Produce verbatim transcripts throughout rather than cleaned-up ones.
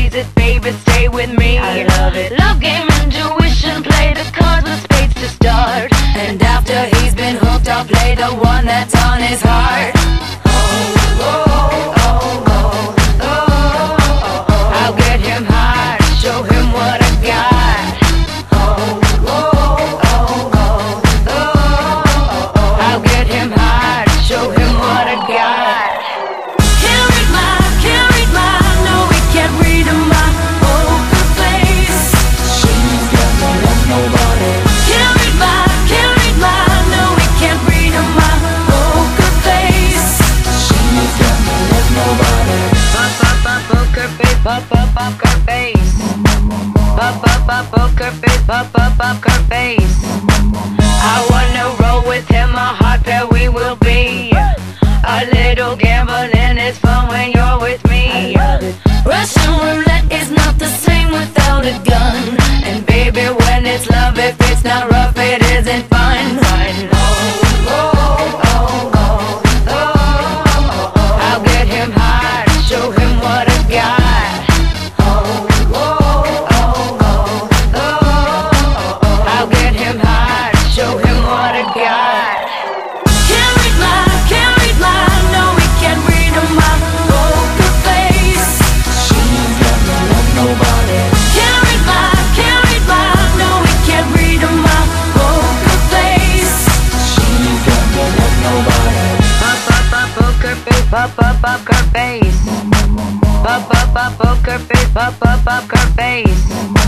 plays it, baby, stay with me. I love it. Love game, intuition, play the cards with spades to start. And after he's been hooked, I'll play the one that's on his heart. Oh, oh, oh, oh, oh, oh, oh. I'll get him high, show him what I got. Oh, oh, oh, oh, oh, oh, oh. I'll get him high, show him what I got. Can't read my, can't read my, no, we can't read my poker face. She's got no love, nobody. Can't read my, can't read my, no, we can't read my poker face. She's got no love, nobody. Pop, pop, pop, poker face, pop, pop, poker face. Pop, pop, pop, poker face, pop, pop, poker face. I wanna roll with him, a hot pair we will be. A little gambling is fun when you're with me. Russian roulette is not the same without a gun. And baby, when it's love, if it's not rough, it isn't fun. Oh, oh, oh, oh, oh, oh, oh. I'll get him high, show him what I got. Oh, oh, oh, oh, oh, oh, oh. I'll get him high, show him what I got. Can't read my, can't read my, no, we can't read my poker face. She's got no love, nobody. Can't read my, can't read my, no, we can't read my poker face. She's got no love, nobody. Pop, pop, pop, poker face, pop, pop, poker face. Pop, pop, pop, poker face, pop, pop, poker face.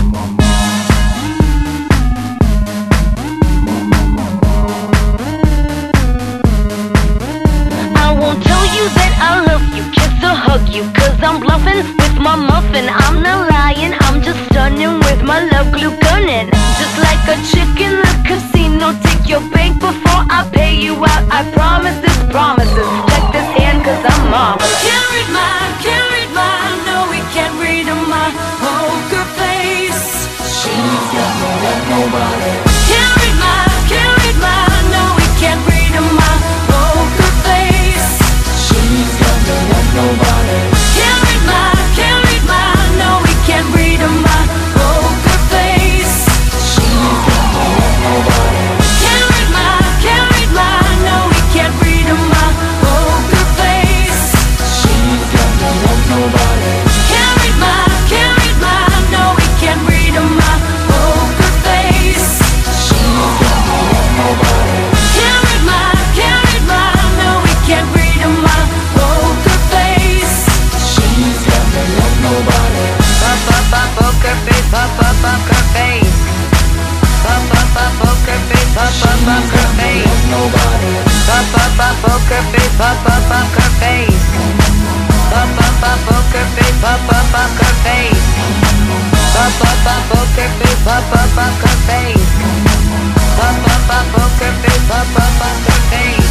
I won't tell you that I love you, kiss or hug you, cause I'm bluffing with my muffin. I'm not lying, I'm just stunning with my love glue gunning. Just like a chick in the casino, take your bank before I pay you out. I promise this promises, check this hand cause I'm marvelous. Can't read my, can't read my, no, we can't read my poker face. She's got no love, nobody. Can't read my, can't read my, no, we can't read my poker face. She's got no love, nobody. Can't read my, can't read my, no, we can't read my poker face. She's got no love, nobody. Can't read my, can't read my, no, we can't read my poker face. She's got no love, nobody. Can't read my, can't read my, no, we can't read my poker face. She's got no love, nobody. Can't read my, can't read my, no, we can't read my poker face. She's got no love, nobody. Pop, pop, pop, poker face, pop, pop, poker face. Pop, pop, pop, poker face, pop, pop, poker face. Nobody. Pop, pop, pop, poker face, pop, pop, poker face. Pop, pop, pop, poker face, pop, pop, poker face. Pop, pop, pop, poker face, pop, pop, poker face. Pop, pop, pop, poker face, pop, pop, poker face.